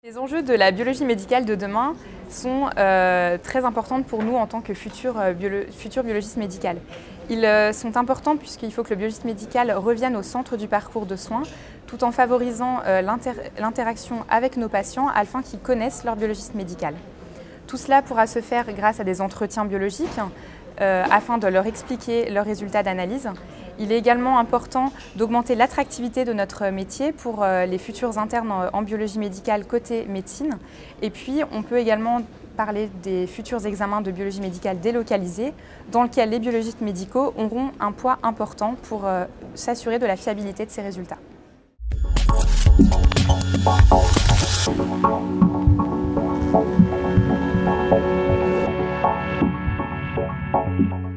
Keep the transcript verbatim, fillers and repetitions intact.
Les enjeux de la biologie médicale de demain sont euh, très importants pour nous en tant que futurs euh, biolo futur biologistes médicaux. Ils euh, sont importants puisqu'il faut que le biologiste médical revienne au centre du parcours de soins tout en favorisant euh, l'interaction avec nos patients afin qu'ils connaissent leur biologiste médical. Tout cela pourra se faire grâce à des entretiens biologiques euh, afin de leur expliquer leurs résultats d'analyse. Il est également important d'augmenter l'attractivité de notre métier pour euh, les futurs internes en biologie médicale côté médecine. Et puis, on peut également parler des futurs examens de biologie médicale délocalisés dans lesquels les biologistes médicaux auront un poids important pour euh, s'assurer de la fiabilité de ces résultats. Thank you.